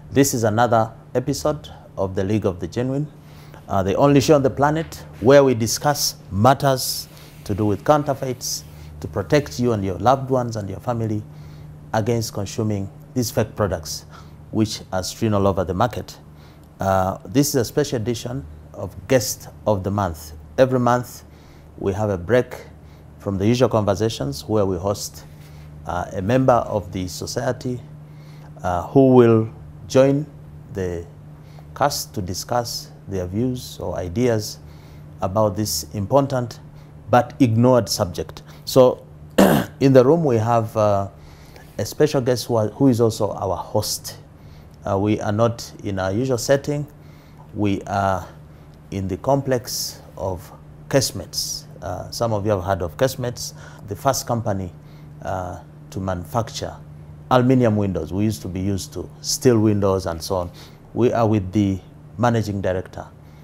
This is another episode of the League of the Genuine, the only show on the planet where we discuss matters to do with counterfeits to protect you and your loved ones and your family against consuming these fake products which are strewn all over the market. This is a special edition of Guest of the Month. Every month we have a break from the usual conversations where we host a member of the society who will join the cast to discuss their views or ideas about this important but ignored subject. So in the room we have a special guest who is also our host. We are not in our usual setting. We are in the complex of Casemates. Some of you have heard of Casemates, the first company to manufacture aluminium windows. We used to be used to steel windows and so on. We are with the managing director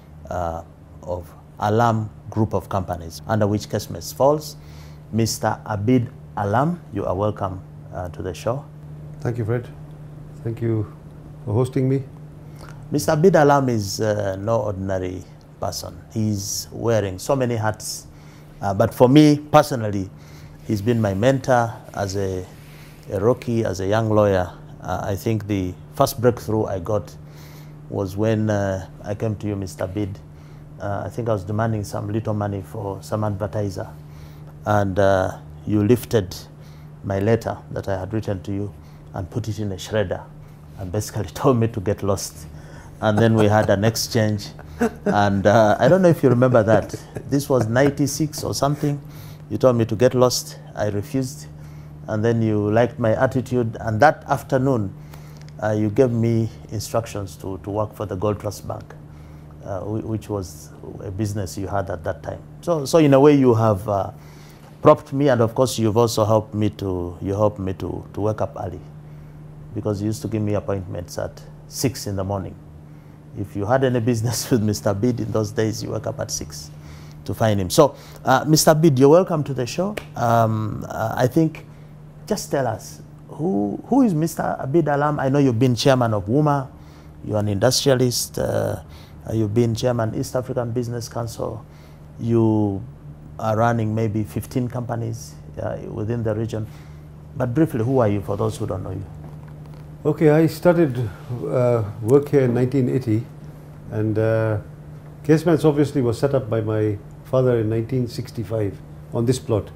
of Alam group of companies, under which Casemates falls. Mr. Abid Alam, you are welcome to the show. Thank you, Fred. Thank you for hosting me. Mr. Abid Alam is no ordinary person. He's wearing so many hats. But for me, personally, he's been my mentor as a rookie, as a young lawyer. I think the first breakthrough I got was when I came to you, Mr. Abid. I think I was demanding some little money for some advertiser. And you lifted my letter that I had written to you and put it in a shredder and basically told me to get lost. And then we had an exchange. And I don't know if you remember that. This was 96 or something. You told me to get lost. I refused. And then you liked my attitude. And that afternoon, you gave me instructions to work for the Gold Trust Bank, which was a business you had at that time. So in a way, you have propped me. And of course, you've also helped me to wake up early, because you used to give me appointments at 6 in the morning. If you had any business with Mr. Abid in those days, you wake up at 6 to find him. So, Mr. Abid, you're welcome to the show. I think, just tell us, who is Mr. Abid Alam? I know you've been chairman of WUMA, you're an industrialist, you've been chairman East African Business Council, you are running maybe 15 companies within the region. But briefly, who are you for those who don't know you? Okay, I started work here in 1980, and Casemates obviously was set up by my father in 1965 on this plot.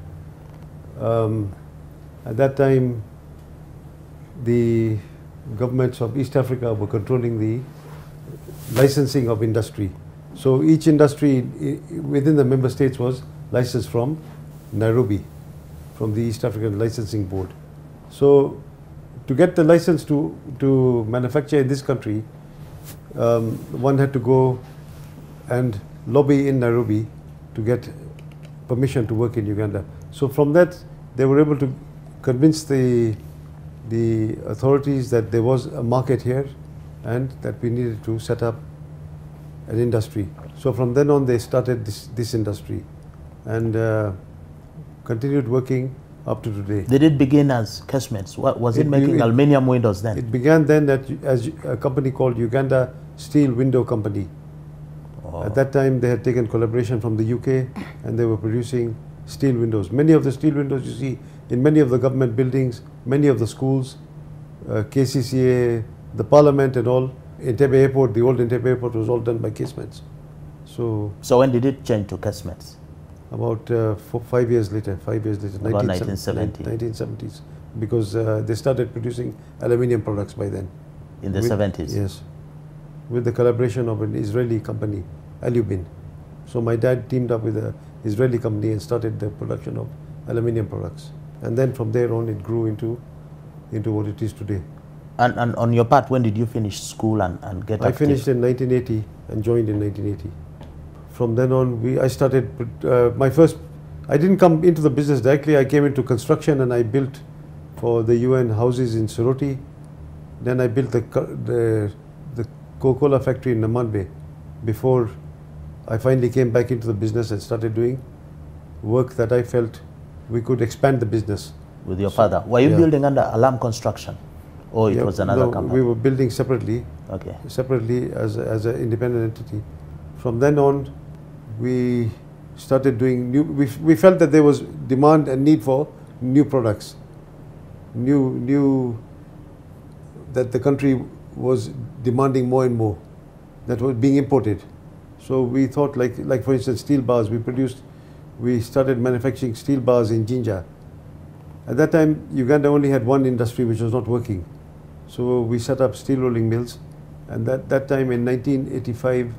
At that time, the governments of East Africa were controlling the licensing of industry. So each industry within the member states was licensed from Nairobi, from the East African Licensing Board. So to get the license to manufacture in this country, one had to go and lobby in Nairobi to get permission to work in Uganda. So from that, they were able to convince the authorities that there was a market here and that we needed to set up an industry. So from then on, they started this industry and continued working up to today. Did it begin as Casemates? Was it making aluminium windows then? It began then as a company called Uganda Steel Window Company. Oh. At that time, they had taken collaboration from the UK and they were producing steel windows. Many of the steel windows you see in many of the government buildings, many of the schools, KCCA, the parliament and all, Entebbe Airport, the old Entebbe Airport was all done by Casemates. So when did it change to Casemates? About 5 years later, about 1970. 1970s, because they started producing aluminium products by then. In the 70s? Yes, with the collaboration of an Israeli company, Alumin. So my dad teamed up with an Israeli company and started the production of aluminium products. And then from there on, it grew into what it is today. And on your part, when did you finish school and get active? I finished in 1980 and joined in 1980. From then on, I started I didn't come into the business directly. I came into construction and I built for the UN houses in Soroti. Then I built the Coca-Cola factory in Namanbe before I finally came back into the business and started doing work that I felt we could expand the business. With your father. Were you building under Alam Construction? or it was another company? We were building separately. Okay. Separately as an independent entity. From then on, we started doing new. We felt that there was demand and need for new products, that the country was demanding more and more, that was being imported. So we thought, like for instance, steel bars. We started manufacturing steel bars in Jinja. At that time, Uganda only had one industry which was not working. So we set up steel rolling mills, and that time in 1985,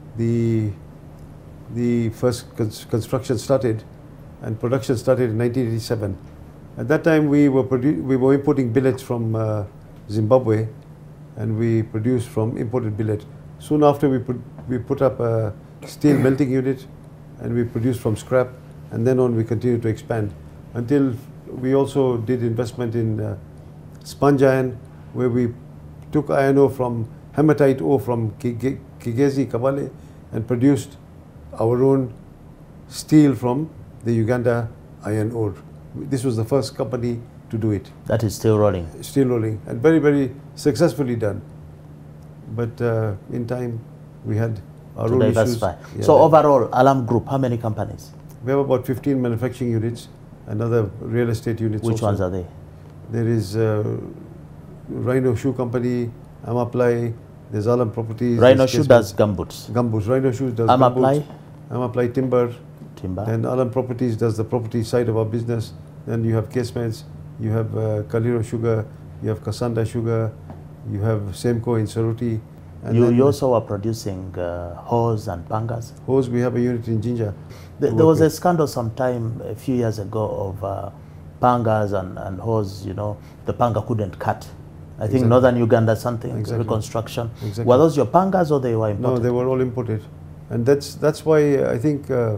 the first construction started, and production started in 1987. At that time, we were importing billets from Zimbabwe, and we produced from imported billet. Soon after, we put up a steel melting unit, and we produced from scrap, and then on we continued to expand until we also did investment in sponge iron, where we took iron ore from hematite ore from Kigezi, Kabale, and produced our own steel from the Uganda iron ore. This was the first company to do it. That is still rolling? Still rolling, and very, very successfully done. But in time, we had our own diversify. issues. Yeah, so overall, Alam Group, how many companies? We have about 15 manufacturing units and other real estate units. Which also. ones are they? There is Rhino Shoe Company, Amaplai, there's Alam Properties. Rhino Shoe does gumboots. Gumboots. Rhino Shoe does Amaplai? Amaplai Timber. Timber. Then Alam Properties does the property side of our business. Then you have Casemates, you have Kaliro Sugar, you have Kasanda Sugar, you have Semco in Saruti. And you also are producing hose and pangas? Hose, we have a unit in Jinja. There was a scandal sometime a few years ago of pangas and hose, you know, the panga couldn't cut. I think northern Uganda something, reconstruction. Exactly. Were those your pangas or they were imported? No, they were all imported. And that's why I think the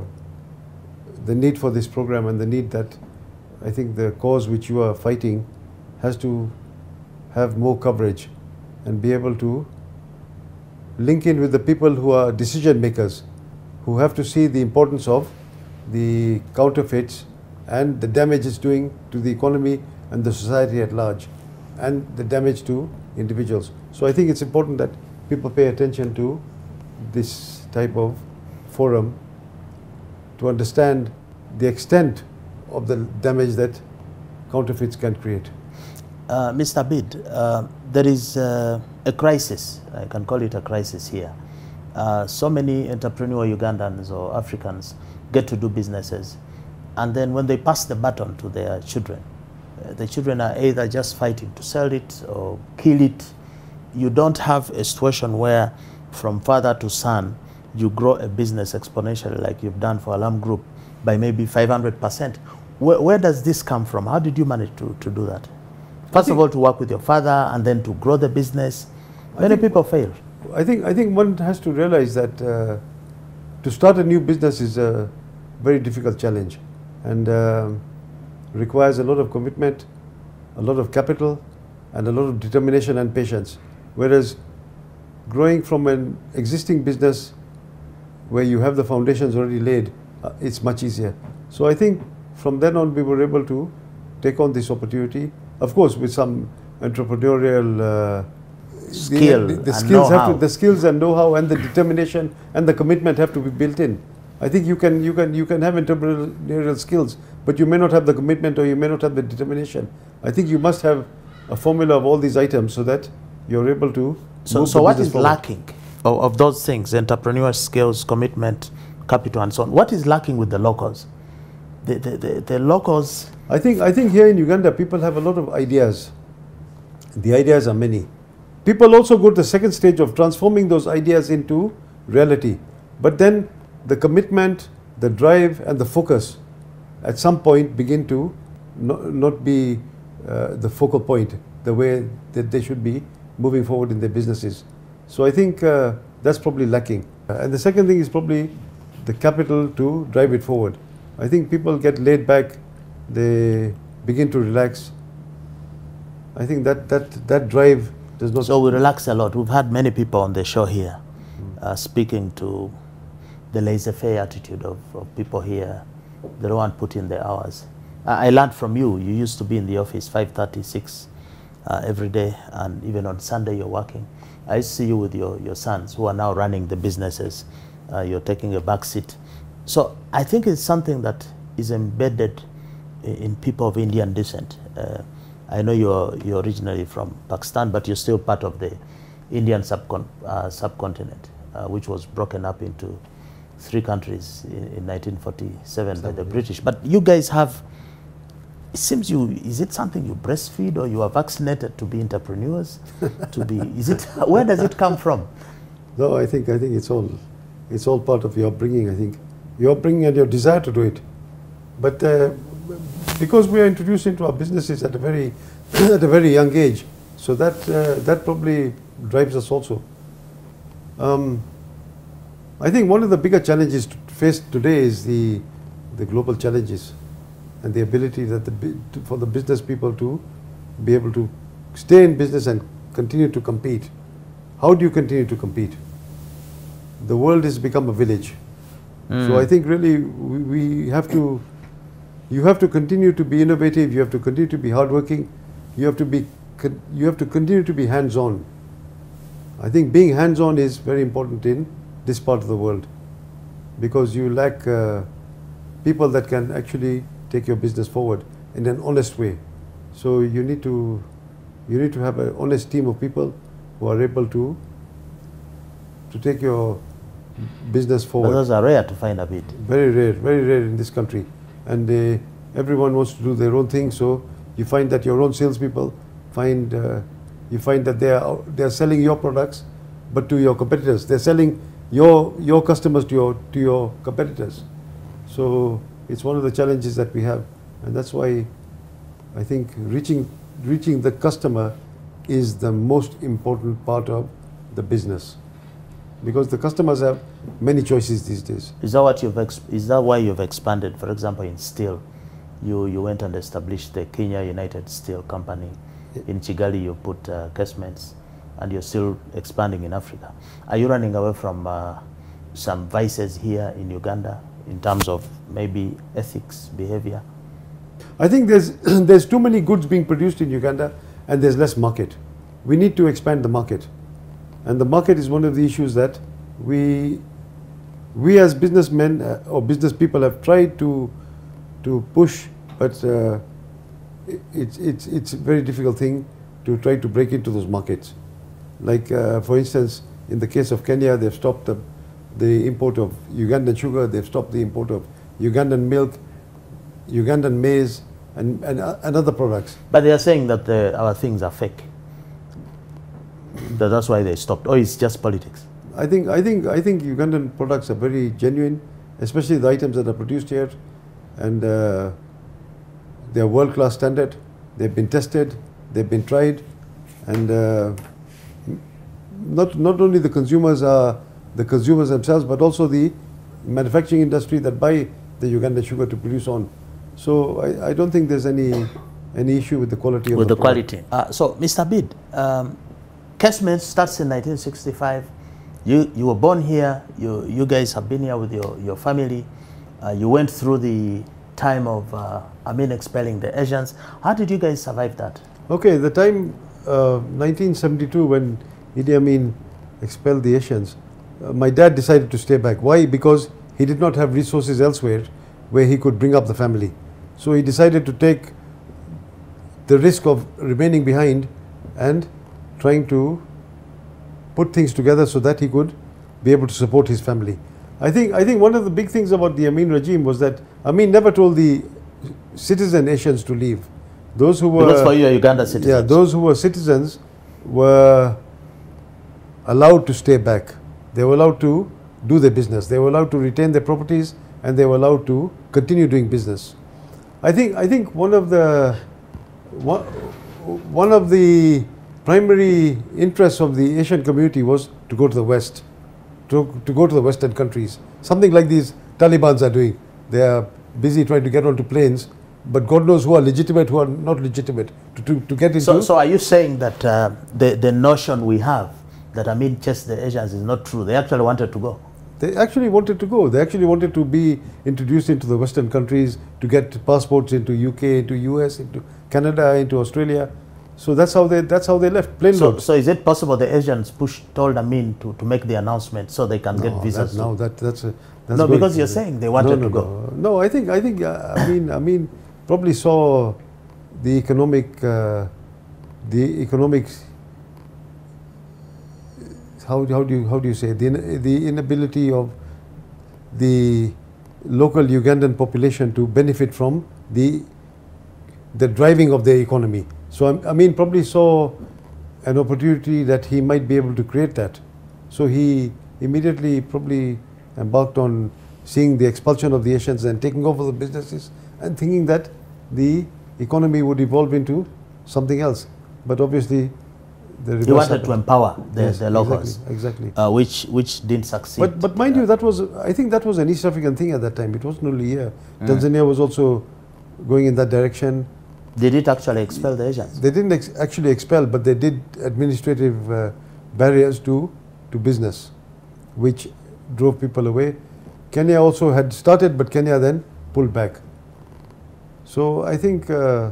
need for this program and the need that I think the cause which you are fighting has to have more coverage and be able to link in with the people who are decision makers, who have to see the importance of the counterfeits and the damage it's doing to the economy and the society at large, and the damage to individuals. So I think it's important that people pay attention to this type of forum to understand the extent of the damage that counterfeits can create. Mr. Abid, there is a crisis, I can call it a crisis here. So many entrepreneur Ugandans or Africans get to do businesses, and then when they pass the baton to their children, the children are either just fighting to sell it or kill it. You don't have a situation where from father to son, you grow a business exponentially like you've done for Alam Group by maybe 500%. Where does this come from? How did you manage to do that? First of all, to work with your father and then to grow the business. Many people fail. I think one has to realize that to start a new business is a very difficult challenge, and requires a lot of commitment, a lot of capital, and a lot of determination and patience. Whereas growing from an existing business where you have the foundations already laid, it's much easier. So I think from then on we were able to take on this opportunity, of course with some entrepreneurial skill the skills and know-how and the determination and the commitment have to be built in. I think you can have entrepreneurial skills, but you may not have the commitment or you may not have the determination. I think you must have a formula of all these items so that you're able to. So what is lacking of those things? Entrepreneurial skills, commitment, capital, and so on. What is lacking with the locals? The locals. I think here in Uganda people have a lot of ideas. The ideas are many. People also go to the second stage of transforming those ideas into reality. But then the commitment, the drive, and the focus at some point begin to not be the focal point, the way that they should be moving forward in their businesses. So I think that's probably lacking. And the second thing is probably the capital to drive it forward. I think people get laid back, they begin to relax. I think that drive does not. So we relax a lot. We've had many people on the show here speaking to the laissez-faire attitude of people here. They don't want to put in their hours. I learned from you. You used to be in the office 5:30, 6. every day, and even on Sunday you're working. I see you with your sons who are now running the businesses. You're taking a back seat. So I think it's something that is embedded in people of Indian descent. I know you're originally from Pakistan, but you're still part of the Indian subcontinent, which was broken up into 3 countries in 1947 by the British. But you guys have, it seems is it something you breastfeed, or you are vaccinated to be entrepreneurs? Where does it come from? No, I think it's all part of your upbringing. I think your upbringing and your desire to do it. But because we are introduced into our businesses at a very young age, so that probably drives us also. I think one of the bigger challenges faced today is the global challenges, and the ability that for the business people to be able to stay in business and continue to compete. How do you continue to compete? The world has become a village. So I think really you have to continue to be innovative, you have to continue to be hardworking, you have to continue to be hands-on. I think being hands-on is very important in this part of the world, because you lack people that can actually take your business forward in an honest way. So you need to have an honest team of people who are able to take your business forward. But those are rare to find, Abid. Very rare in this country. And everyone wants to do their own thing, so you find that your own salespeople you find that they are selling your products, but to your competitors. They're selling your customers to your competitors. So it's one of the challenges that we have, and that's why I think reaching the customer is the most important part of the business, because the customers have many choices these days. Is that why you've expanded? For example, in steel, you went and established the Kenya United Steel Company. In Kigali, you put casements, and you're still expanding in Africa. Are you running away from some vices here in Uganda in terms of maybe ethics, behavior? I think there's too many goods being produced in Uganda, and there's less market. We need to expand the market, and the market is one of the issues that we as businessmen or business people have tried to push, but it's a very difficult thing to try to break into those markets. Like for instance, in the case of Kenya, they've stopped the import of Ugandan sugar, they've stopped the import of Ugandan milk, Ugandan maize, and other products. But they are saying that our things are fake. That's why they stopped. Or it's just politics. I think Ugandan products are very genuine, especially the items that are produced here, and they're world-class standard. They've been tested, they've been tried, and not only the consumers themselves, but also the manufacturing industry that buy the Ugandan sugar to produce on. So I don't think there's any issue with the quality of the quality. So Mr. Abid, Casements starts in 1965. You were born here. You guys have been here with your family. You went through the time of Amin expelling the Asians. How did you guys survive that? Okay, the time 1972 when Idi Amin expelled the Asians, my dad decided to stay back. Why? Because he did not have resources elsewhere where he could bring up the family. So he decided to take the risk of remaining behind and trying to put things together so that he could be able to support his family. I think one of the big things about the Amin regime was that Amin never told the citizen Asians to leave. Those who were... Because for you, Uganda citizens. Yeah, those who were citizens were allowed to stay back. They were allowed to do their business. They were allowed to retain their properties, and they were allowed to continue doing business. I think one of the primary interests of the Asian community was to go to the West, to go to the Western countries. Something like these Talibans are doing. They are busy trying to get onto planes, but God knows who are legitimate, who are not legitimate to get into. So are you saying that the notion we have that Amin chased the Asians is not true? They actually wanted to go. They actually wanted to go. They actually wanted to be introduced into the Western countries, to get passports into UK, into US, into Canada, into Australia. So that's how they left, plane load. So is it possible the Asians told Amin to make the announcement so they can get visas? That's no, because you're saying they wanted to go. No, I think Amin probably saw the economics. How do you say the inability of the local Ugandan population to benefit from the driving of their economy. So Amin probably saw an opportunity that he might be able to create that. So he immediately probably embarked on seeing the expulsion of the Asians and taking over the businesses and thinking that the economy would evolve into something else. But obviously, he wanted to empower the locals, exactly. Which didn't succeed. But mind you, I think that was an East African thing at that time. It wasn't only here. Tanzania was also going in that direction. Did it actually expel the Asians? They didn't actually expel, but they did administrative barriers to business, which drove people away. Kenya also had started, but Kenya then pulled back. So I think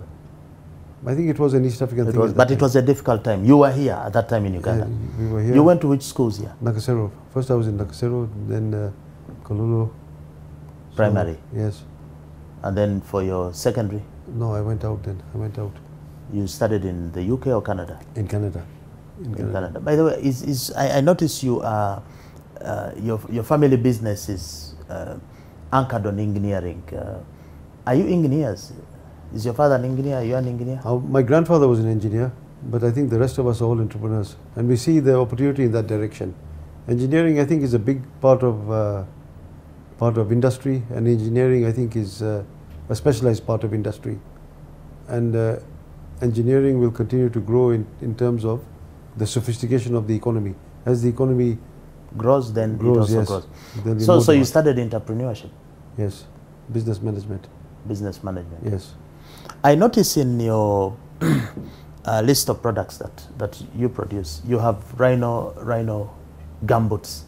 it was an East African thing. But it was a difficult time. You were here at that time in Uganda. We were here. You went to which schools here? Nakasero. First I was in Nakasero, then Kololo. Primary? So, yes. And then for your secondary? No, I went out then. You studied in the UK or Canada? In Canada. In Canada. By the way, I notice you are, your family business is anchored on engineering. Are you engineers? Is your father an engineer? Are you an engineer? My grandfather was an engineer, but I think the rest of us are all entrepreneurs. And we see the opportunity in that direction. Engineering, I think, is a big part of industry, and engineering, I think, is a specialized part of industry. And engineering will continue to grow in terms of the sophistication of the economy. As the economy grows, then it also grows. So you studied entrepreneurship? Yes, business management. Business management. Yes. I notice in your list of products that you produce, you have rhino gumboots,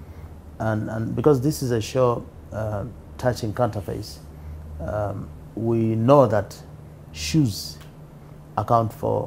and because this is a show touching counterfeits, we know that shoes account for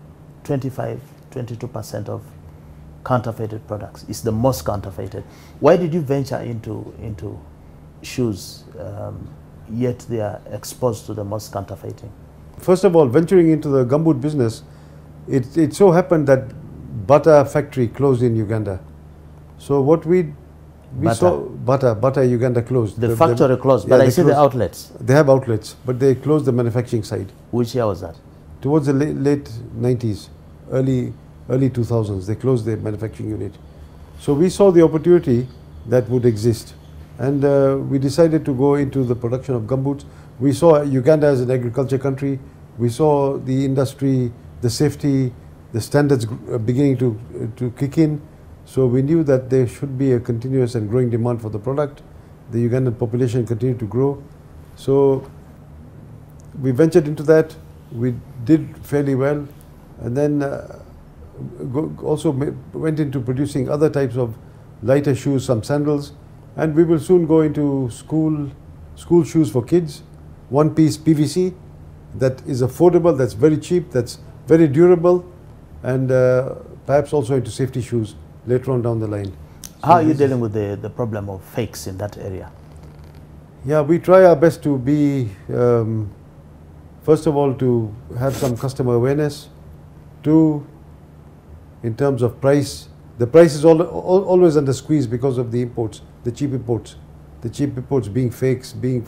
22% of counterfeited products. It's the most counterfeited. Why did you venture into shoes? Yet they are exposed to the most counterfeiting. First of all, venturing into the gumboot business, it so happened that Bata factory closed in Uganda. So what we saw, Bata Uganda closed. The factory closed, but I see the outlets. They have outlets, but they closed the manufacturing side. Which year was that? Towards the late 90s, early 2000s, they closed their manufacturing unit. So we saw the opportunity that would exist. And we decided to go into the production of gumboots. We saw Uganda as an agriculture country. We saw the industry, the safety, the standards beginning to kick in. So we knew that there should be a continuous and growing demand for the product. The Ugandan population continued to grow. So we ventured into that. We did fairly well. And then also went into producing other types of lighter shoes, some sandals. And we will soon go into school shoes for kids, one-piece PVC that is affordable, that's very cheap, that's very durable, and perhaps also into safety shoes later on down the line. How are you dealing with the problem of fakes in that area? Yeah, we try our best to be, first of all, to have some customer awareness. Two, in terms of price, the price is always under squeeze because of the imports, the cheap imports. The cheap imports being fakes, being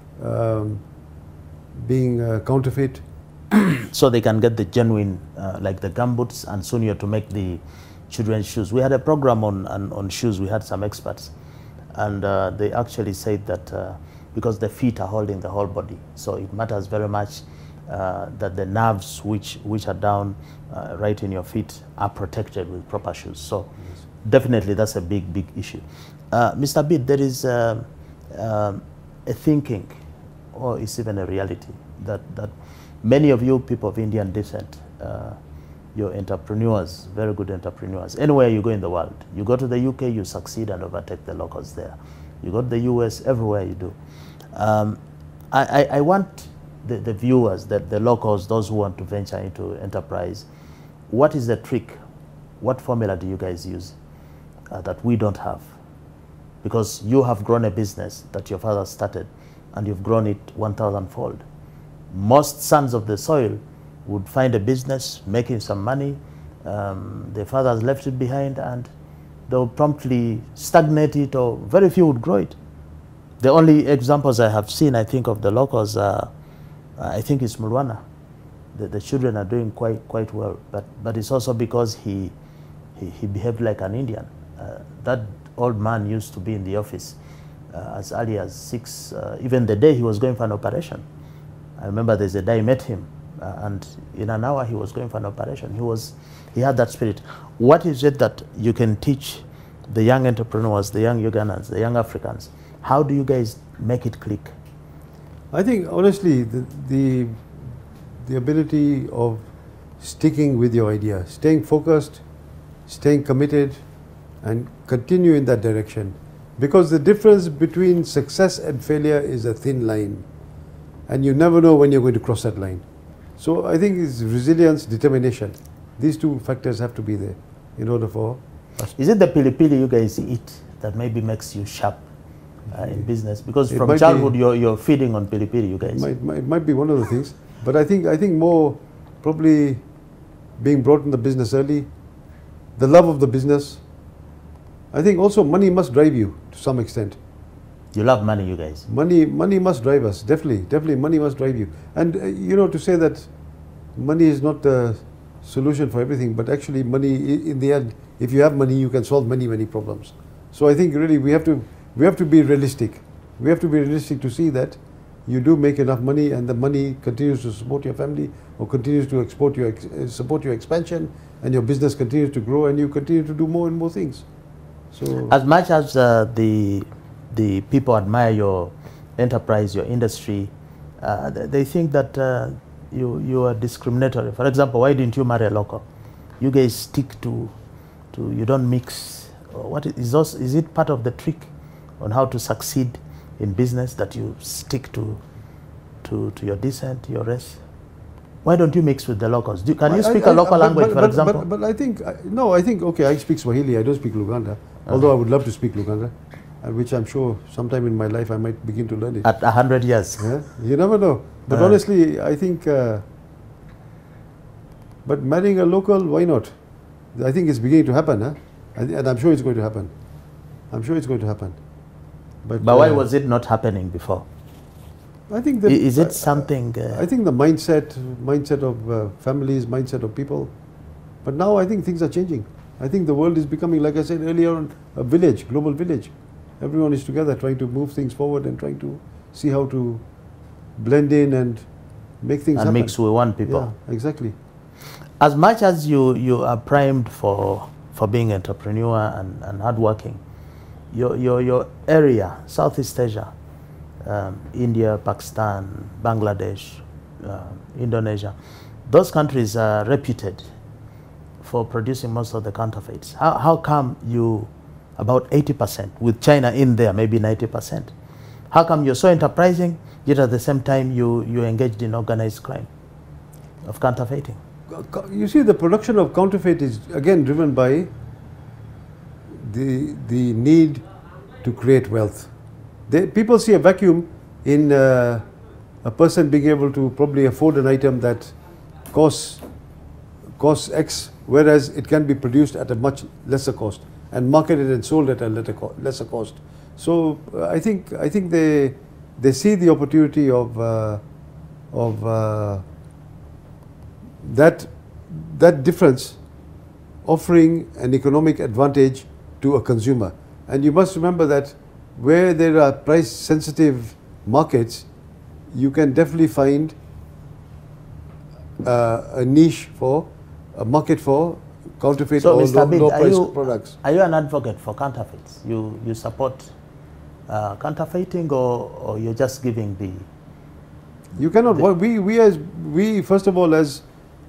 counterfeit. So they can get the genuine, like the gumboots, and soon you're to make the children's shoes. We had a program on shoes. We had some experts, and they actually said that because the feet are holding the whole body, so it matters very much that the nerves which are down right in your feet are protected with proper shoes. So yes, definitely that's a big issue. Mr. Abid, there is a thinking, or it's even a reality, that many of you people of Indian descent, you're entrepreneurs, very good entrepreneurs. Anywhere you go in the world, you go to the UK, you succeed and overtake the locals there. You go to the US, everywhere you do. I want the viewers, the locals, those who want to venture into enterprise, what is the trick? What formula do you guys use that we don't have? Because you have grown a business that your father started, and you've grown it 1,000-fold. Most sons of the soil would find a business, making some money, their fathers left it behind, and they'll promptly stagnate it, or very few would grow it. The only examples I have seen, I think, of the locals are, I think it's Mulwana. The children are doing quite well, but it's also because he behaved like an Indian. That old man used to be in the office as early as 6, even the day he was going for an operation. I remember there's a day I met him, and in an hour he was going for an operation. He had that spirit. What is it that you can teach the young entrepreneurs, the young Ugandans, the young Africans? How do you guys make it click? I think honestly the ability of sticking with your idea, staying focused, staying committed, and continue in that direction. Because the difference between success and failure is a thin line, and you never know when you're going to cross that line. So I think it's resilience, determination. These two factors have to be there in order for us. Is it the pili-pili you guys eat that maybe makes you sharp in business? Because from childhood you're feeding on pili-pili, you guys. It might be one of the things, but I think more probably being brought in the business early, the love of the business. I think also money must drive you to some extent. You love money, you guys. Money must drive us, definitely money must drive you. And you know, to say that money is not the solution for everything, but actually money, in the end, if you have money, you can solve many problems. So I think really we have to be realistic. We have to be realistic to see that you do make enough money, and the money continues to support your family, or continues to support your expansion, and your business continues to grow, and you continue to do more and more things. So as much as the people admire your enterprise, your industry, they think that you are discriminatory. For example, why didn't you marry a local? You guys stick to you don't mix. What is it part of the trick on how to succeed in business, that you stick to your descent, your race? Why don't you mix with the locals? Can you speak a local language, for example? But I think, okay, I speak Swahili, I don't speak Luganda, although I would love to speak Luganda, which I'm sure sometime in my life I might begin to learn it. At 100 years? Yeah? You never know. But honestly, I think, but marrying a local, why not? I think it's beginning to happen, and I'm sure it's going to happen. I'm sure it's going to happen. But why was it not happening before? I think is it something? I think the mindset of families, mindset of people. But now I think things are changing. I think the world is becoming, like I said earlier on, a village, global village. Everyone is together trying to move things forward and trying to see how to blend in and make things happen. And mix with one people. Yeah, exactly. As much as you are primed for being an entrepreneur and hardworking, your area, Southeast Asia, India, Pakistan, Bangladesh, Indonesia, those countries are reputed for producing most of the counterfeits. How come you, about 80%, with China in there, maybe 90%, how come you're so enterprising, yet at the same time you engaged in organized crime of counterfeiting? You see, the production of counterfeit is again driven by the need to create wealth. People see a vacuum in a person being able to probably afford an item that costs X, whereas it can be produced at a much lesser cost and marketed and sold at a lesser cost. So I think they see the opportunity of that difference offering an economic advantage to a consumer. And you must remember that where there are price sensitive markets, you can definitely find a niche for a market for counterfeit or low price products. Are you an advocate for counterfeits? You support counterfeiting, or you're just giving the? You cannot. We first of all, as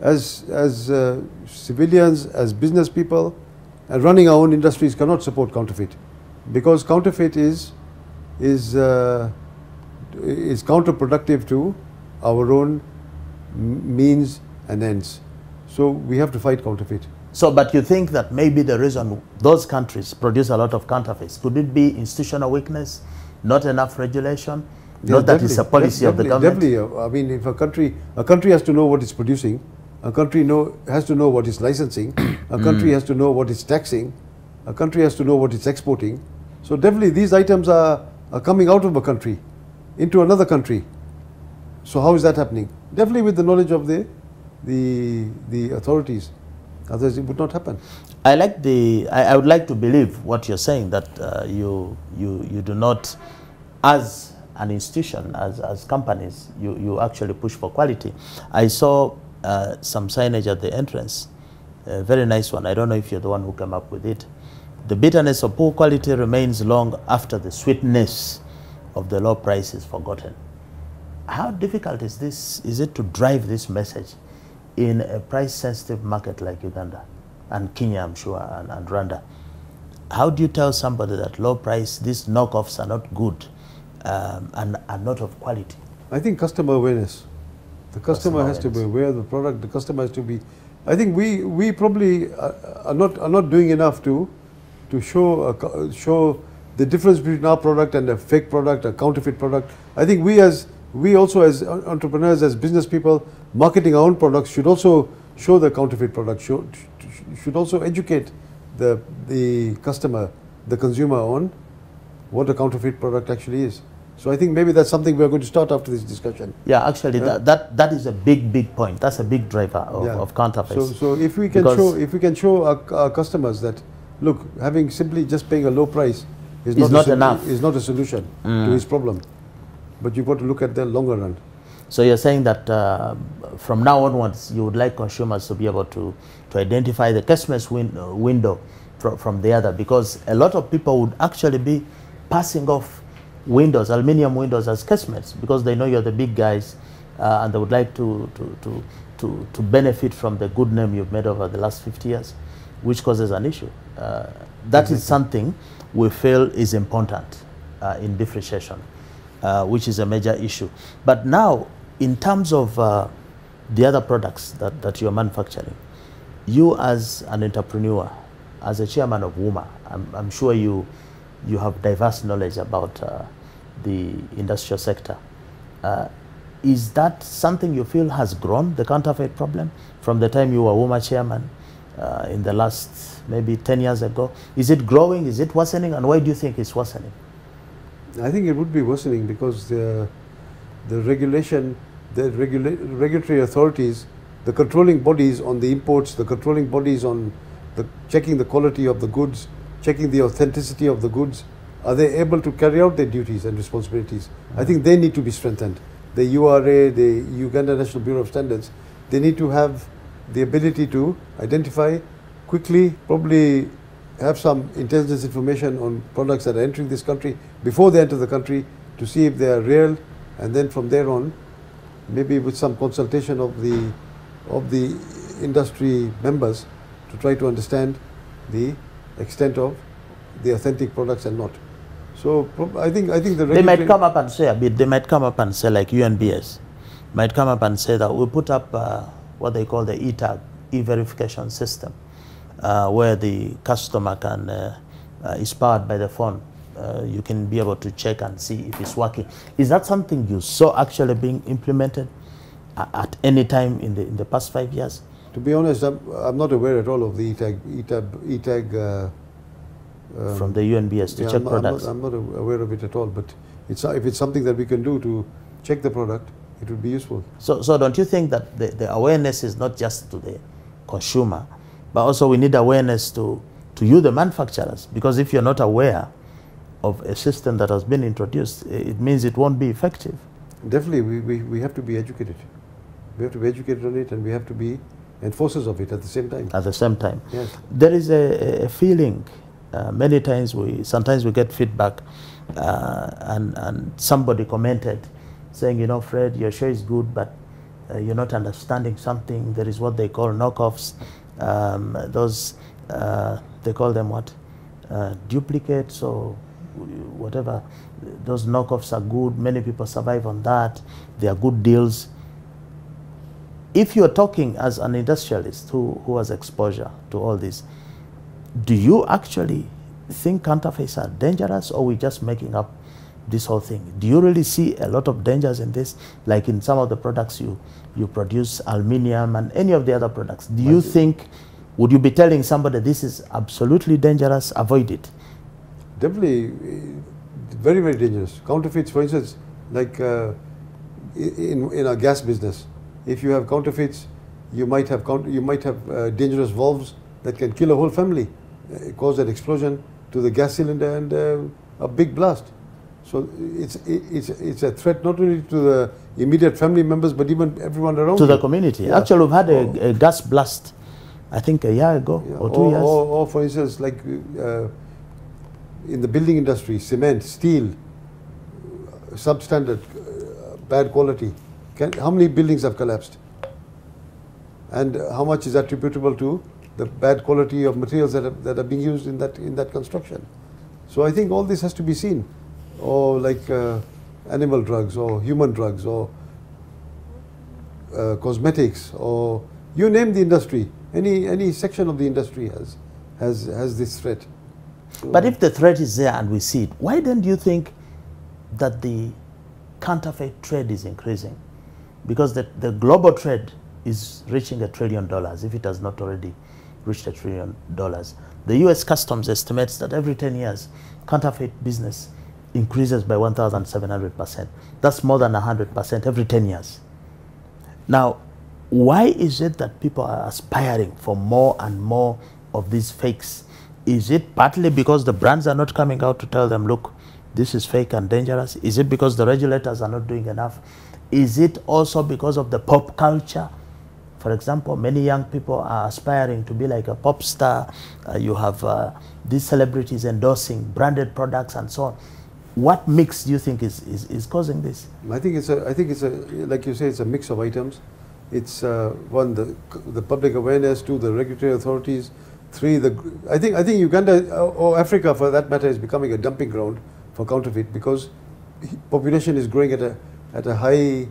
civilians, as business people, running our own industries, cannot support counterfeit, because counterfeit is counterproductive to our own means and ends. So we have to fight counterfeit. So, but you think that maybe the reason those countries produce a lot of counterfeits, could it be institutional weakness, not enough regulation, not that it's a policy of the government? Definitely. I mean, if a country has to know what it's producing, a country has to know what it's licensing, a country has to know what it's taxing, a country has to know what it's exporting. So definitely these items are coming out of a country into another country. So how is that happening? Definitely with the knowledge of the authorities. Otherwise, it would not happen. I would like to believe what you're saying, that you do not, as an institution, as companies, you actually push for quality. I saw some signage at the entrance, a very nice one. I don't know if you're the one who came up with it. The bitterness of poor quality remains long after the sweetness of the low price is forgotten. How difficult is this? Is it to drive this message in a price-sensitive market like Uganda and Kenya, I'm sure, and Rwanda? How do you tell somebody that low price, these knockoffs are not good and are not of quality? I think customer awareness. The customer has to be aware of the product. The customer has to be. I think we probably are not doing enough to show the difference between our product and a fake product, a counterfeit product. I think we also as entrepreneurs, as business people, marketing our own products should also show the counterfeit product, should also educate the customer, the consumer, on what a counterfeit product actually is. So I think maybe that's something we're going to start after this discussion. Yeah, actually, that is a big point. That's a big driver of counterfeits. So if we can show our customers that, look, having simply just paying a low price is not enough. Is not a solution to his problem. But you've got to look at the longer run. So you're saying that from now onwards, you would like consumers to be able to identify the customer's window from the other, because a lot of people would actually be passing off windows, aluminium windows, as customers, because they know you're the big guys and they would like to benefit from the good name you've made over the last 50 years, which causes an issue. That is something we feel is important in differentiation. Which is a major issue. But now, in terms of the other products that you're manufacturing, you as an entrepreneur, as a chairman of WUMA, I'm sure you have diverse knowledge about the industrial sector. Is that something you feel has grown, the counterfeit problem, from the time you were WUMA chairman in the last maybe 10 years ago? Is it growing? Is it worsening? And why do you think it's worsening? I think it would be worsening because the regulatory authorities, the controlling bodies on the imports, the controlling bodies on checking the quality of the goods, checking the authenticity of the goods, are they able to carry out their duties and responsibilities? I think they need to be strengthened. The URA, the Uganda National Bureau of Standards, they need to have the ability to identify quickly, probably have some intelligence information on products that are entering this country before they enter the country, to see if they are real, and then from there on, maybe with some consultation of the industry members, to try to understand the extent of the authentic products and not. So I think the they might come up and say a bit. They might come up and say, like UNBS, might come up and say that we put up what they call the e-tag, e-verification system, where the customer can is powered by the phone. You can be able to check and see if it's working. Is that something you saw actually being implemented at any time in the past 5 years? To be honest, I'm not aware at all of the e-tag from the UNBS to check products. I'm not aware of it at all. But if it's something that we can do to check the product, it would be useful. So don't you think that the awareness is not just to the consumer, but also we need awareness to you, the manufacturers? Because if you're not aware of a system that has been introduced, it means it won't be effective. Definitely, we have to be educated. We have to be educated on it, and we have to be enforcers of it at the same time. At the same time. Yes. There is a feeling, many times sometimes we get feedback, and somebody commented saying, you know, Fred, your show is good, but you're not understanding something. There is what they call knockoffs. Those, they call them what? Duplicates or whatever, those knockoffs are good. Many people survive on that. They are good deals. If you're talking as an industrialist who has exposure to all this, do you actually think counterfeits are dangerous, or are we just making up this whole thing? Do you really see a lot of dangers in this, like in some of the products you produce, aluminium and any of the other products? Do you think, would you be telling somebody this is absolutely dangerous, avoid it? Definitely, very, very dangerous. Counterfeits, for instance, like in our gas business, if you have counterfeits, you might have dangerous valves that can kill a whole family, cause an explosion to the gas cylinder and a big blast. So it's a threat not only to the immediate family members, but even everyone around to the community. Yeah. Actually, we've had a gas blast, I think a year ago or 2 years. Or for instance, like in the building industry, cement, steel, substandard, bad quality. How many buildings have collapsed? And how much is attributable to the bad quality of materials that are being used in that construction? So I think all this has to be seen. Or like animal drugs or human drugs or cosmetics, or you name the industry, any section of the industry has this threat. So but if the threat is there and we see it, why then do you think that the counterfeit trade is increasing? Because the global trade is reaching $1 trillion, if it has not already reached $1 trillion. The US Customs estimates that every 10 years, counterfeit business increases by 1,700%. That's more than 100% every 10 years. Now, why is it that people are aspiring for more and more of these fakes? Is it partly because the brands are not coming out to tell them, look, this is fake and dangerous? Is it because the regulators are not doing enough? Is it also because of the pop culture? For example, many young people are aspiring to be like a pop star. You have these celebrities endorsing branded products and so on. What mix do you think is causing this? I think it's a like you say, it's a mix of items. It's one, the public awareness; two, the regulatory authorities; three, I think Uganda or Africa, for that matter, is becoming a dumping ground for counterfeit, because population is growing at a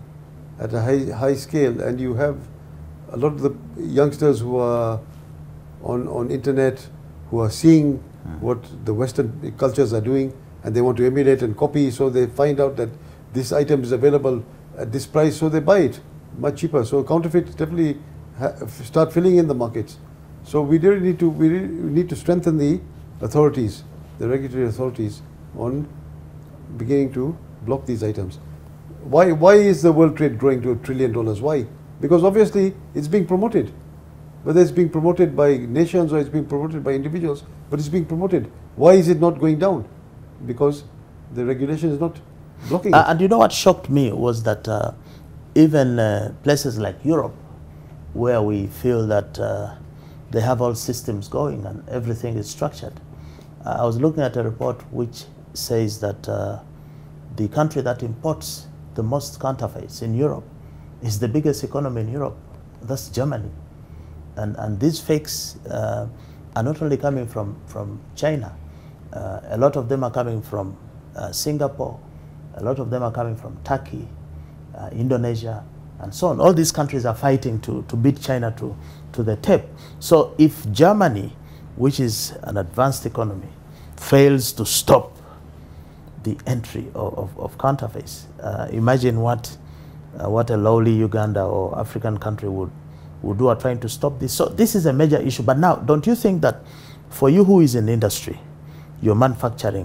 high scale, and you have a lot of the youngsters who are on internet, who are seeing what the Western cultures are doing, and they want to emulate and copy. So they find out that this item is available at this price, so they buy it much cheaper. So counterfeit definitely start filling in the markets. So we really need to strengthen the authorities, the regulatory authorities, on beginning to block these items. Why is the world trade growing to $1 trillion? Why? Because obviously it's being promoted. Whether it's being promoted by nations or it's being promoted by individuals, but it's being promoted. Why is it not going down? Because the regulation is not blocking it. And you know what shocked me was that even places like Europe, where we feel that they have all systems going and everything is structured. I was looking at a report which says that the country that imports the most counterfeits in Europe is the biggest economy in Europe. That's Germany. And these fakes are not only coming from China. A lot of them are coming from Singapore. A lot of them are coming from Turkey, Indonesia, and so on. All these countries are fighting to beat China to the tape. So if Germany, which is an advanced economy, fails to stop the entry of counterfeits, imagine what a lowly Uganda or African country would do are trying to stop this. So this is a major issue. But now, don't you think that for you who is in industry, you're manufacturing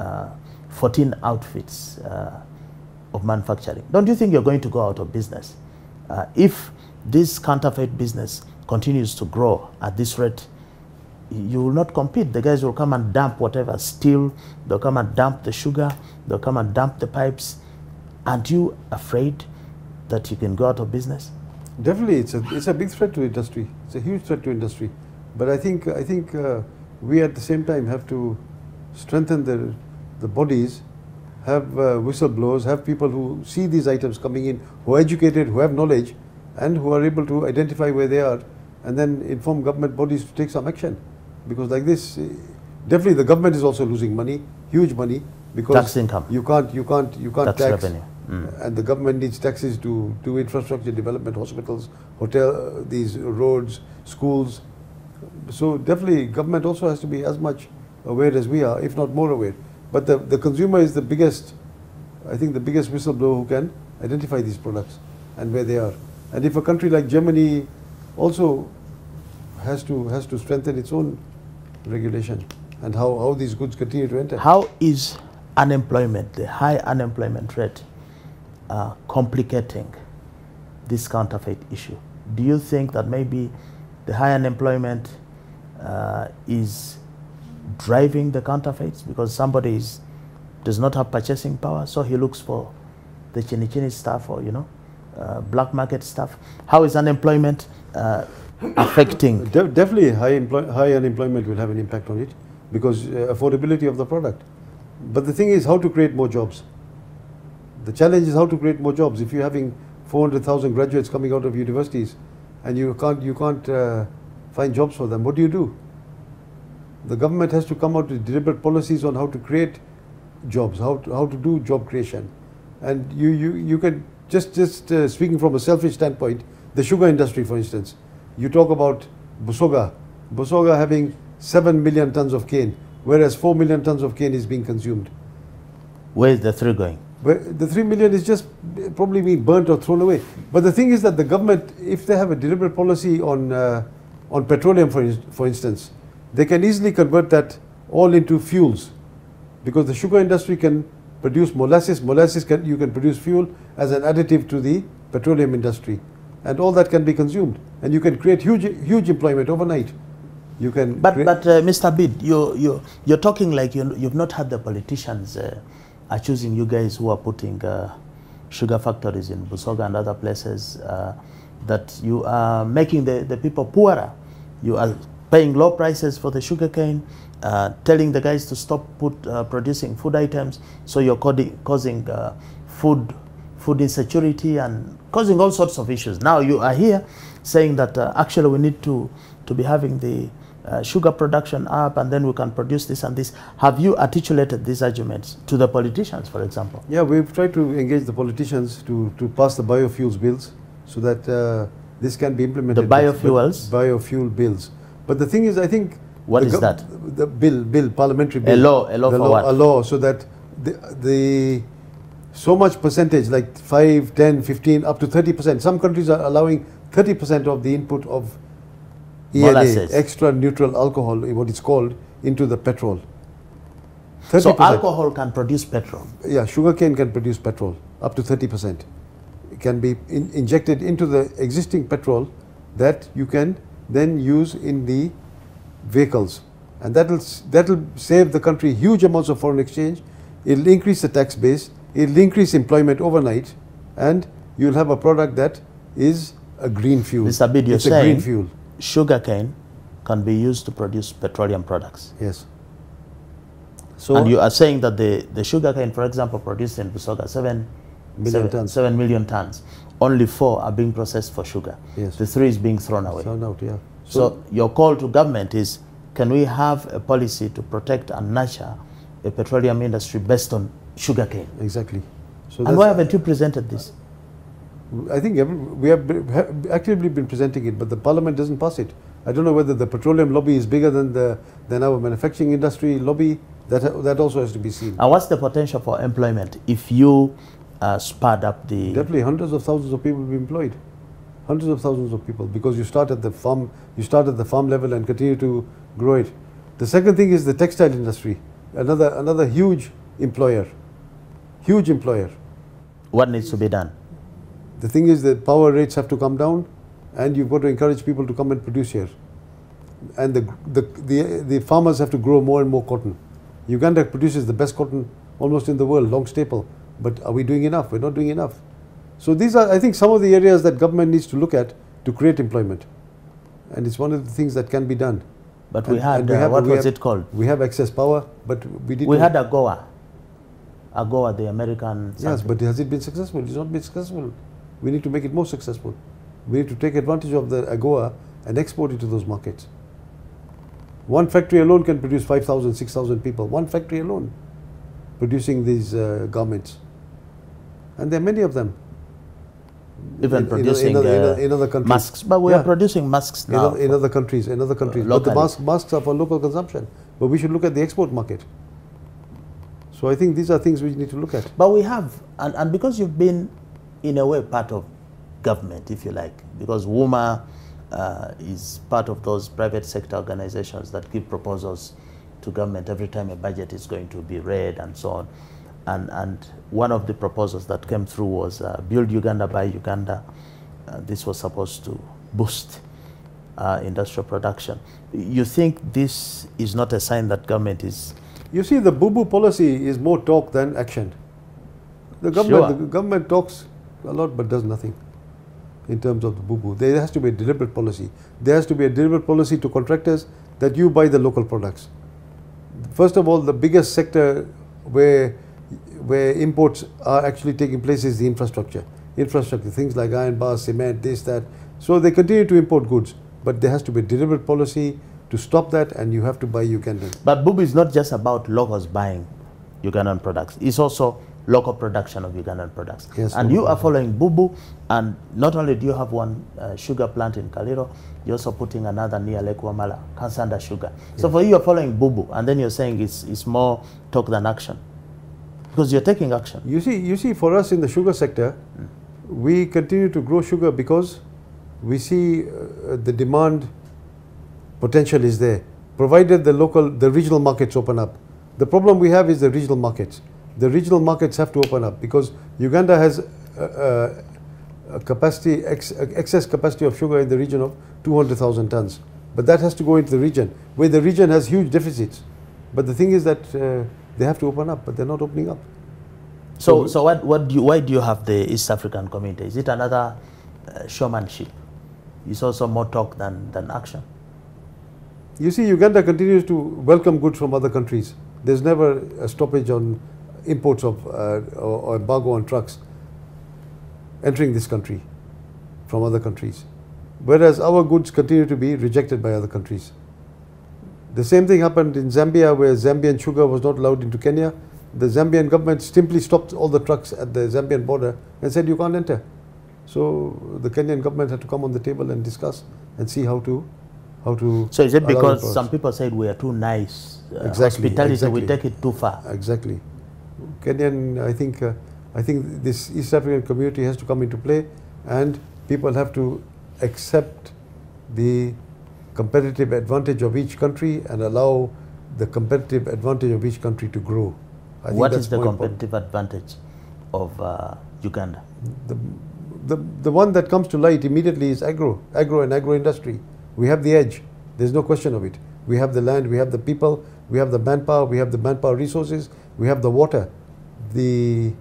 14 outfits of manufacturing, don't you think you're going to go out of business? If this counterfeit business continues to grow at this rate, you will not compete. The guys will come and dump whatever, steel, they'll come and dump the sugar, they'll come and dump the pipes. Aren't you afraid that you can go out of business? Definitely, it's a big threat to industry. It's a huge threat to industry. But I think we at the same time have to strengthen the bodies, have whistleblowers, have people who see these items coming in, who are educated, who have knowledge, and who are able to identify where they are, and then inform government bodies to take some action. Because like this, definitely the government is also losing money, huge money because tax income. You can't tax revenue. And the government needs taxes to do infrastructure development, hospitals, hotel, these roads, schools. So definitely government also has to be as much aware as we are, if not more aware. But the consumer is the biggest, I think the biggest whistleblower who can identify these products and where they are. And if a country like Germany also has to strengthen its own regulation and how these goods continue to enter. How is unemployment, the high unemployment rate, complicating this counterfeit issue? Do you think that maybe the high unemployment is driving the counterfeits because somebody does not have purchasing power, so he looks for the chini stuff or black market stuff? How is unemployment affecting? Definitely high unemployment will have an impact on it because affordability of the product. But the thing is how to create more jobs. The challenge is how to create more jobs. If you're having 400,000 graduates coming out of universities and you can't find jobs for them, what do? The government has to come out with deliberate policies on how to create jobs, how to do job creation. And you can just speaking from a selfish standpoint, the sugar industry, for instance. You talk about Busoga having 7 million tons of cane, whereas 4 million tons of cane is being consumed. Where is the 3 going? The 3 million is just probably being burnt or thrown away. But the thing is that the government, if they have a deliberate policy on petroleum, for instance, they can easily convert that all into fuels, because the sugar industry can produce molasses. You can produce fuel as an additive to the petroleum industry, and all that can be consumed, and you can create huge employment overnight. You can. But Mr. Abid, you're talking like you've not had the politicians are choosing you guys who are putting sugar factories in Busoga and other places, that you are making the people poorer. You are paying low prices for the sugar cane, telling the guys to stop producing food items, so you're causing food insecurity and causing all sorts of issues. Now you are here saying that actually we need to be having the sugar production up, and then we can produce this and this. Have you articulated these arguments to the politicians, for example? Yeah, we've tried to engage the politicians to pass the biofuels bills so that this can be implemented. The biofuels? Biofuel bills. But the thing is, I think... What is that? The bill, parliamentary bill. A law for what? A law, so that so much percentage, like 5, 10, 15, up to 30%. Some countries are allowing 30% of the input of ENA, extra neutral alcohol, what it's called, into the petrol. 30%. So alcohol can produce petrol? Yeah, sugarcane can produce petrol, up to 30%. It can be injected into the existing petrol that you can then use in the vehicles, and that'll save the country huge amounts of foreign exchange. It'll increase the tax base, it'll increase employment overnight, and you'll have a product that is a green fuel. Mr. Abid, you're saying a green fuel. Sugarcane can be used to produce petroleum products. Yes. So, and you are saying that the sugarcane, for example, produced in Busoga, 7 million tons, only 4 are being processed for sugar. Yes. The 3 is being thrown away. Thrown out, yeah. So your call to government is, can we have a policy to protect and nurture a petroleum industry based on sugarcane? Exactly. So and why haven't you presented this? I think we have actively been presenting it, but the parliament doesn't pass it. I don't know whether the petroleum lobby is bigger than our manufacturing industry lobby. That also has to be seen. And what's the potential for employment if you spurred up the... Definitely hundreds of thousands of people will be employed. Hundreds of thousands of people, because you start at the farm level and continue to grow it. The second thing is the textile industry, another huge employer. Huge employer. What needs to be done? The thing is that power rates have to come down, and you've got to encourage people to come and produce here. And the farmers have to grow more and more cotton. Uganda produces the best cotton almost in the world, long staple. But are we doing enough? We're not doing enough. So these are, I think, some of the areas that government needs to look at to create employment. And it's one of the things that can be done. But we had, what was it called? We have excess power, but we had AGOA. AGOA, the American... Yes, but has it been successful? It's not been successful. We need to make it more successful. We need to take advantage of the AGOA and export it to those markets. One factory alone can produce 5,000, 6,000 people. One factory alone. producing these garments. And there are many of them. Even producing in other countries. Masks, but we are producing masks now. In other countries, but the masks are for local consumption. But we should look at the export market. So I think these are things we need to look at. But we have, and because you've been, in a way, part of government, if you like, because WUMA is part of those private sector organizations that give proposals to government every time a budget is going to be read and so on. And one of the proposals that came through was Build Uganda, Buy Uganda. This was supposed to boost industrial production. You think this is not a sign that government is... You see, the boo-boo policy is more talk than action. The government talks a lot but does nothing in terms of the boo-boo. There has to be a deliberate policy. There has to be a deliberate policy to contractors that you buy the local products. First of all, the biggest sector where imports are actually taking place is the infrastructure. Things like iron bars, cement, this, that. So they continue to import goods, but there has to be a deliberate policy to stop that, and you have to buy Ugandan. But boo-boo is not just about locals buying Ugandan products. It's also local production of Ugandan products. Yes, and you are following boo-boo, and not only do you have one sugar plant in Kaliro, you're also putting another near Lake Wamala, Kansanda Sugar. Yes. So for you, you're following boo-boo, and then you're saying it's more talk than action. Because you're taking action. You see, for us in the sugar sector, we continue to grow sugar because we see the demand potential is there, provided the regional markets open up. The problem we have is the regional markets. The regional markets have to open up because Uganda has excess capacity of sugar in the region of 200,000 tons. But that has to go into the region, where the region has huge deficits. But the thing is that they have to open up, but they're not opening up. So why do you have the East African community? Is it another showmanship? It's also more talk than action. You see, Uganda continues to welcome goods from other countries. There's never a stoppage on imports of or embargo on trucks entering this country from other countries, whereas our goods continue to be rejected by other countries. The same thing happened in Zambia, where Zambian sugar was not allowed into Kenya. The Zambian government simply stopped all the trucks at the Zambian border and said you can't enter. So the Kenyan government had to come on the table and discuss and see how to. So is it because some people said we are too nice? Hospitality, we take it too far. Exactly. Kenyan, I think this East African community has to come into play, and people have to accept the competitive advantage of each country and allow the competitive advantage of each country to grow. What is the competitive advantage of Uganda? The one that comes to light immediately is agro and agro industry. We have the edge. There's no question of it. We have the land, we have the people, we have the manpower, we have the manpower resources, we have the water, the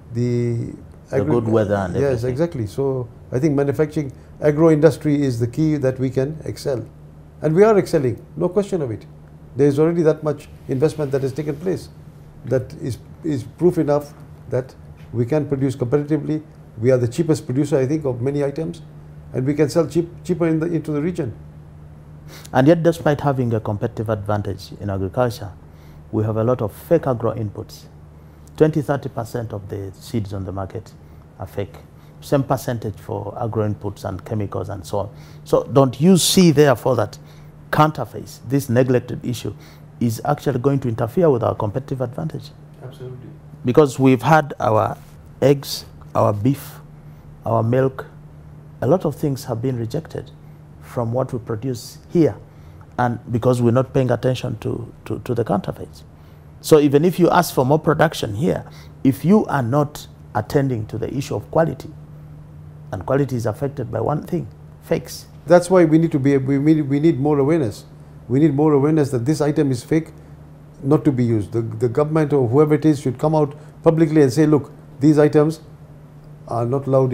good weather and everything. Yes, exactly. So I think manufacturing, agro industry is the key that we can excel. And we are excelling, no question of it. There is already that much investment that has taken place that is proof enough that we can produce competitively. We are the cheapest producer, I think, of many items, and we can sell cheaper into the region. And yet, despite having a competitive advantage in agriculture, we have a lot of fake agro inputs. 20–30% of the seeds on the market are fake. Same percentage for agro inputs and chemicals and so on. So don't you see, therefore, that counterfeits, this neglected issue, is actually going to interfere with our competitive advantage? Absolutely. Because we've had our eggs, our beef, our milk, a lot of things have been rejected from what we produce here, and because we're not paying attention to the counterfeits. So even if you ask for more production here, if you are not attending to the issue of quality, and quality is affected by one thing, fakes. That's why we need to be, we need more awareness. We need more awareness that this item is fake, not to be used. The government or whoever it is should come out publicly and say, look, these items are not allowed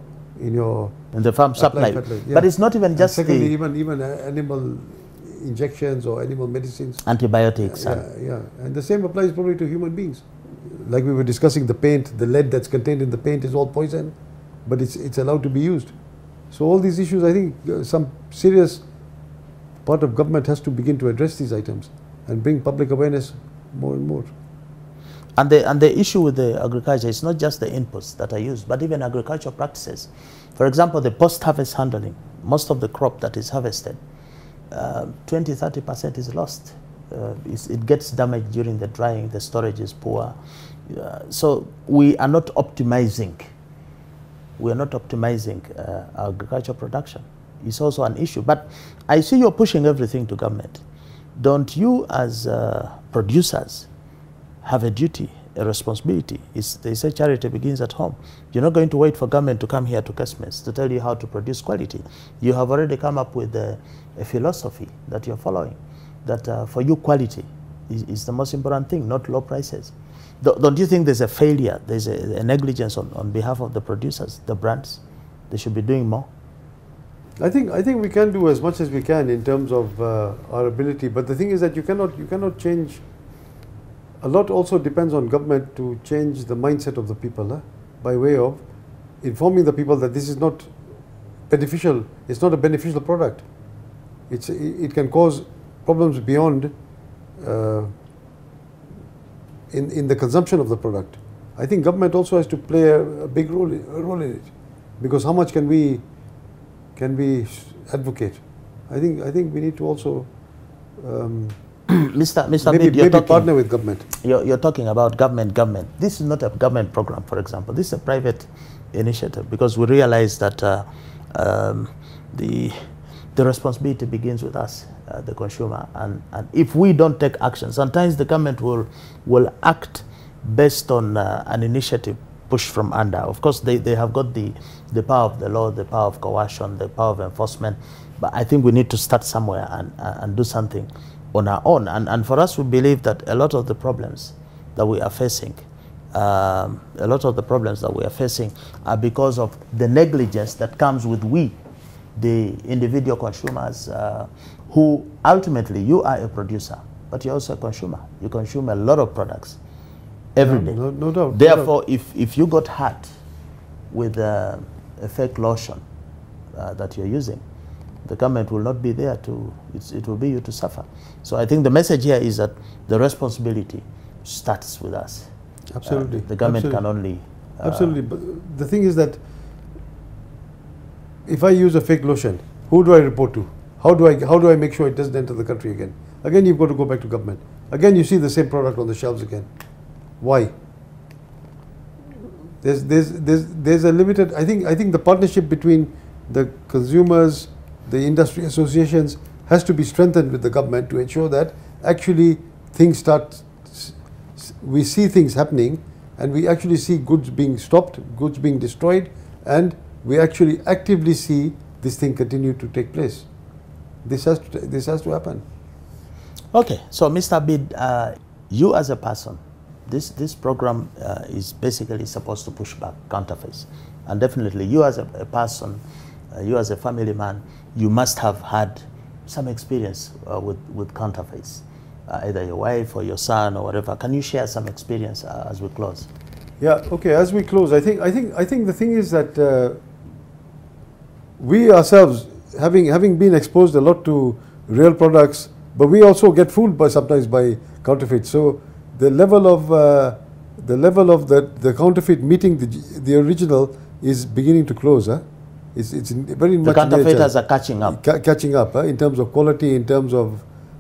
in the farm supply. Yeah. But it's not even just secondly, even animal injections or animal medicines. Antibiotics. Yeah. And the same applies probably to human beings. Like we were discussing, the paint, the lead that's contained in the paint is all poison, but it's allowed to be used. So all these issues, I think some serious part of government has to begin to address these items and bring public awareness more and more. And the issue with the agriculture is not just the inputs that are used, but even agricultural practices. For example, the post-harvest handling. Most of the crop that is harvested, 20–30% is lost. It gets damaged during the drying, the storage is poor. So we are not optimizing. We are not optimizing agricultural production. It's also an issue. But I see you're pushing everything to government. Don't you, as producers, have a duty, a responsibility? They say charity begins at home. You're not going to wait for government to come here to Christmas to tell you how to produce quality. You have already come up with a philosophy that you're following, that for you quality is the most important thing, not low prices. Don't you think there's a failure, there's a negligence on behalf of the producers, the brands? They should be doing more. I think we can do as much as we can in terms of our ability, but the thing is that you cannot change. A lot also depends on government to change the mindset of the people, by way of informing the people that this is not beneficial. It's not a beneficial product. It can cause problems beyond in the consumption of the product. I think government also has to play a big role in it, because how much can we advocate? I think we need to also Mr. maybe partner with government. You're talking about government. This is not a government program, for example. This is a private initiative, because we realize that the responsibility begins with us, the consumer. And if we don't take action, sometimes the government will act based on an initiative pushed from under. Of course, they have got the power of the law, the power of coercion, the power of enforcement. But I think we need to start somewhere and do something on our own. And for us, we believe that a lot of the problems that we are facing, are because of the negligence that comes with the individual consumers, who ultimately, you are a producer, but you're also a consumer. You consume a lot of products every day. No doubt. Therefore, if you got hurt with a fake lotion that you're using, the government will not be there it will be you to suffer. So I think the message here is that the responsibility starts with us. Absolutely. The government can only... Absolutely. But the thing is that if I use a fake lotion, who do I report to? How do I make sure it doesn't enter the country again? Again, you've got to go back to government. Again, you see the same product on the shelves again. Why? There's a limited... I think the partnership between the consumers, the industry associations, has to be strengthened with the government to ensure that actually things start... We see things happening, and we actually see goods being stopped, goods being destroyed, and we actually actively see this thing continue to take place. This has to happen. Okay, so Mr. Abid, you as a person, this program is basically supposed to push back counterfeits, and definitely you as a person, you as a family man, you must have had some experience with counterfeits, either your wife or your son or whatever. Can you share some experience as we close? Yeah. Okay. As we close, I think the thing is that we ourselves, having been exposed a lot to real products, but we also get fooled sometimes by counterfeits. So the level of the counterfeit meeting the original is beginning to close. It's very much. The counterfeiters are catching up. Catching up in terms of quality, in terms of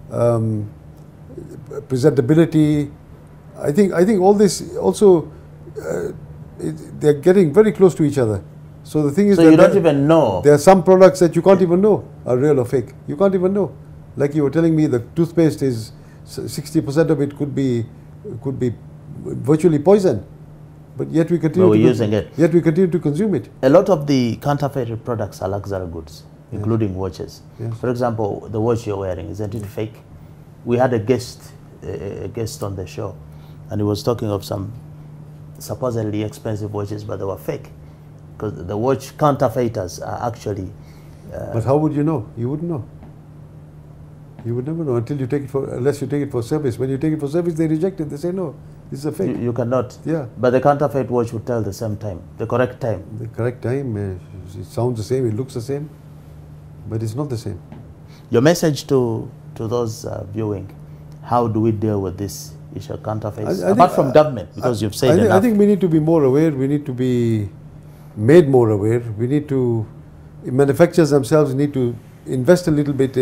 presentability. I think all this also they're getting very close to each other. So the thing is, so that you don't even know. There are some products that you can't even know are real or fake. You can't even know. Like you were telling me, the toothpaste is 60% of it could be virtually poison, but yet we continue. Yet we continue to consume it. A lot of the counterfeited products are luxury goods, including watches. Yes. For example, the watch you're wearing, isn't it fake? We had a guest on the show, and he was talking of some supposedly expensive watches, but they were fake, because the watch counterfeiters are actually. But how would you know? You wouldn't know. You would never know until you take it unless you take it for service. When you take it for service, they reject it. They say no, this is a fake. You cannot. Yeah. But the counterfeit watch would tell the same time, the correct time. The correct time. It sounds the same. It looks the same, but it's not the same. Your message to those viewing, how do we deal with this issue counterfeits? Apart from government, because you've said enough. I think we need to be more aware. We need to be made more aware. We need to, manufacturers themselves need to invest a little bit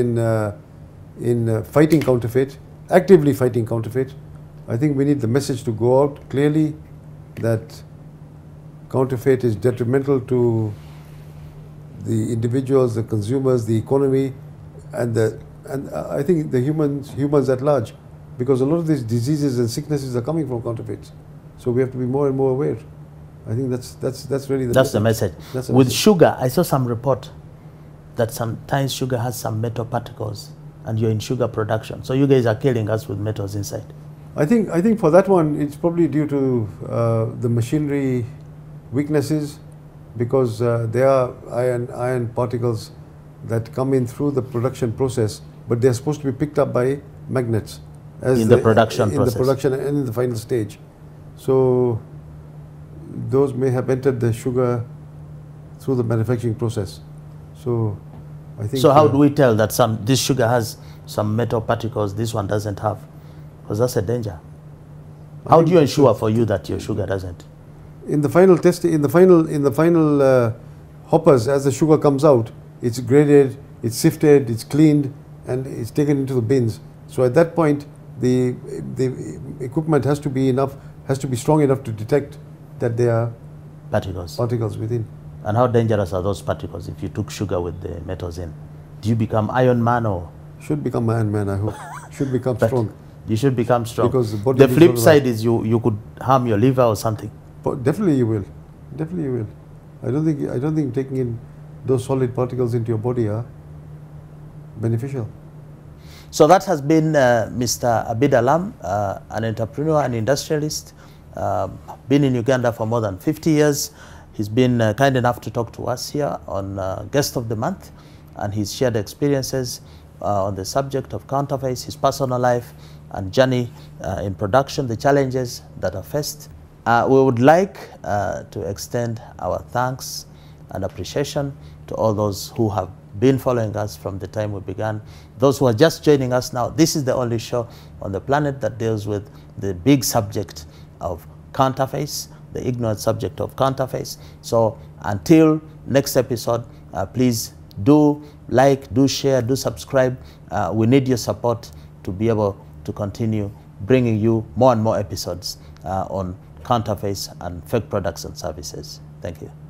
in fighting counterfeit, actively fighting counterfeit. I think we need the message to go out clearly that counterfeit is detrimental to the individuals, the consumers, the economy, and I think the humans at large, because a lot of these diseases and sicknesses are coming from counterfeits. So we have to be more and more aware. I think that's really the message. That's the With message. sugar, I saw some report that sometimes sugar has some metal particles, and you're in sugar production. So you guys are killing us with metals inside. I think for that one, it's probably due to the machinery weaknesses, because there are iron particles that come in through the production process, but they're supposed to be picked up by magnets in the production process. In the production and in the final stage. So those may have entered the sugar through the manufacturing process. So I think. So how do we tell that this sugar has some metal particles, this one doesn't have? Because that's a danger. How do you ensure for you that your sugar doesn't? In the final test, in the final hoppers, as the sugar comes out, it's graded, it's sifted, it's cleaned, and it's taken into the bins. So at that point, the equipment has to be strong enough to detect that there are particles within. And how dangerous are those particles if you took sugar with the metals in? Do you become Iron Man or? Should become Iron Man, I hope. Should become strong. You should become strong. Because the flip side is you could harm your liver or something. But definitely you will. Definitely you will. I don't think taking in those solid particles into your body are beneficial. So that has been Mr. Abid Alam, an entrepreneur and industrialist, been in Uganda for more than 50 years. He's been kind enough to talk to us here on Guest of the Month, and he's shared experiences on the subject of counterfeits, his personal life and journey in production, the challenges that are faced. We would like to extend our thanks and appreciation to all those who have been following us from the time we began. Those who are just joining us now, this is the only show on the planet that deals with the big subject of counterfeits, the ignorant subject of counterfeits. So until next episode, please do like, do share, do subscribe. We need your support to be able to continue bringing you more and more episodes on counterfeits and fake products and services. Thank you.